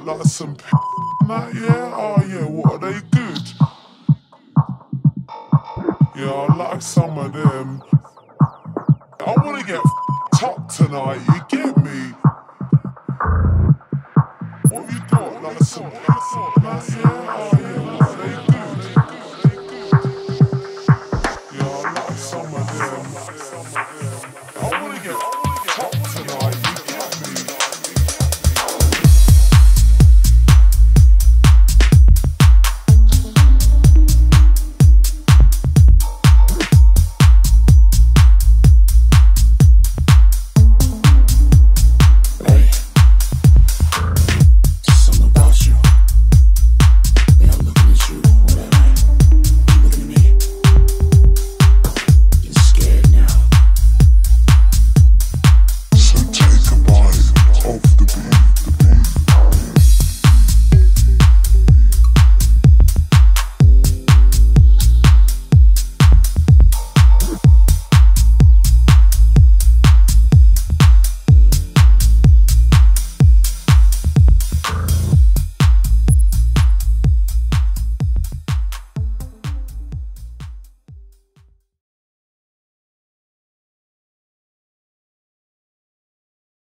like some that, yeah? Oh yeah, what are they good? Yeah, I like some of them. I wanna get top tonight, you get me? What you got? Like some that, yeah? Oh yeah.